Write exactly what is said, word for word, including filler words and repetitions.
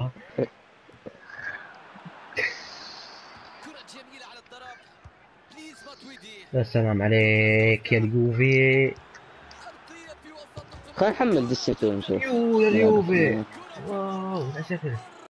يا سلام عليك يا اليوفي. خلينا نحمل دي السيتي ونشوف. يو يا نعرف اليوفي. إنه- واو لا شكل.